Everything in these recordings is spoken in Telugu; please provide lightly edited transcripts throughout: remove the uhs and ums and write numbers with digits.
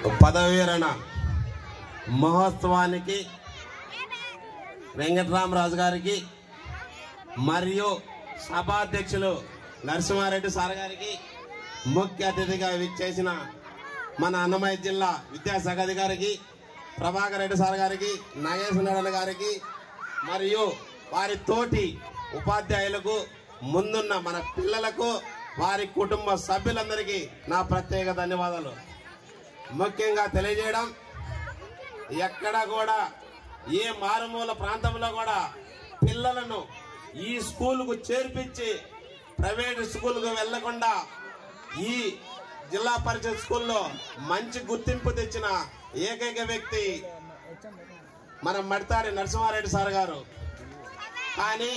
పదవీరణ మహోత్సవానికి వెంకటరామరాజు గారికి మరియు సభాధ్యక్షులు నరసింహారెడ్డి సార్ గారికి ముఖ్య అతిథిగా విచ్చేసిన మన అన్నమయ్య జిల్లా విద్యాశాఖ అధికారికి ప్రభాకర్ రెడ్డి సార్ గారికి నాగేశ్వర గారికి మరియు వారి తోటి ఉపాధ్యాయులకు ముందున్న మన పిల్లలకు వారి కుటుంబ సభ్యులందరికీ నా ప్రత్యేక ధన్యవాదాలు. ముఖ్యంగా తెలియజేయడం, ఎక్కడ కూడా ఏ మారుమూల ప్రాంతంలో కూడా పిల్లలను ఈ స్కూలుకు చేర్పించి ప్రైవేట్ స్కూలుకు వెళ్లకుండా ఈ జిల్లా పరిషత్ స్కూల్లో మంచి గుర్తింపు తెచ్చిన ఏకైక వ్యక్తి మన మడితాడి నరసింహారెడ్డి సార్ గారు. కానీ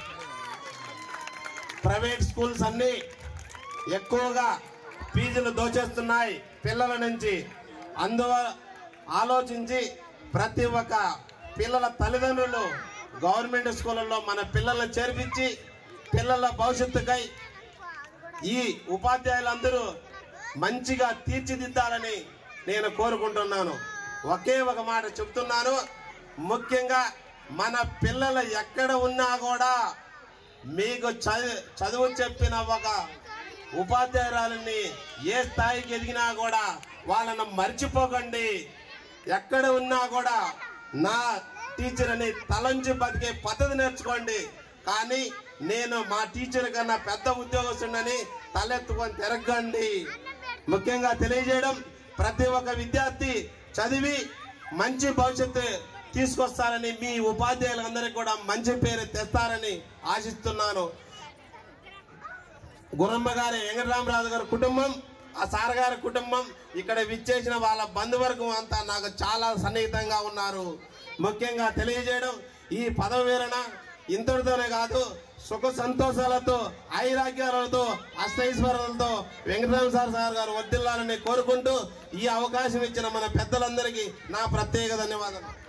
ప్రైవేట్ స్కూల్స్ అన్ని ఎక్కువగా ఫీజులు దోచేస్తున్నాయి పిల్లల నుంచి. అందువల్ల ఆలోచించి ప్రతి ఒక్క పిల్లల తల్లిదండ్రులు గవర్నమెంట్ స్కూళ్ళల్లో మన పిల్లలను చేర్పించి పిల్లల భవిష్యత్తుకై ఈ ఉపాధ్యాయులందరూ మంచిగా తీర్చిదిద్దాలని నేను కోరుకుంటున్నాను. ఒకే ఒక మాట చెప్తున్నాను, ముఖ్యంగా మన పిల్లలు ఎక్కడ ఉన్నా కూడా మీకు చదువు చెప్పిన ఒక ఉపాధ్యాయురాలని ఏ స్థాయికి ఎదిగినా కూడా వాళ్ళను మర్చిపోకండి. ఎక్కడ ఉన్నా కూడా నా టీచర్ అని తలంచి బతికే పద్ధతి నేర్చుకోండి. కానీ నేను మా టీచర్ కన్నా పెద్ద ఉద్యోగస్తుడని తలెత్తుకొని తిరగండి. ముఖ్యంగా తెలియజేయడం, ప్రతి ఒక్క విద్యార్థి చదివి మంచి భవిష్యత్తు తీసుకొస్తారని, మీ ఉపాధ్యాయులందరికీ కూడా మంచి పేరు తెస్తారని ఆశిస్తున్నాను. గురమ్మ గారి వెంకటరామరాజు గారి కుటుంబం, ఆ సార్ గారి కుటుంబం, ఇక్కడ విచ్చేసిన వాళ్ళ బంధువర్గం అంతా నాకు చాలా సన్నిహితంగా ఉన్నారు. ముఖ్యంగా తెలియజేయడం, ఈ పదవి విరమణ ఇంతటితోనే కాదు, సుఖ సంతోషాలతో ఐరాగ్యాలతో అష్టైశ్వర్యాలతో వెంకటరామ సార్ గారు వర్ధిల్లాలని కోరుకుంటూ ఈ అవకాశం ఇచ్చిన మన పెద్దలందరికీ నా ప్రత్యేక ధన్యవాదాలు.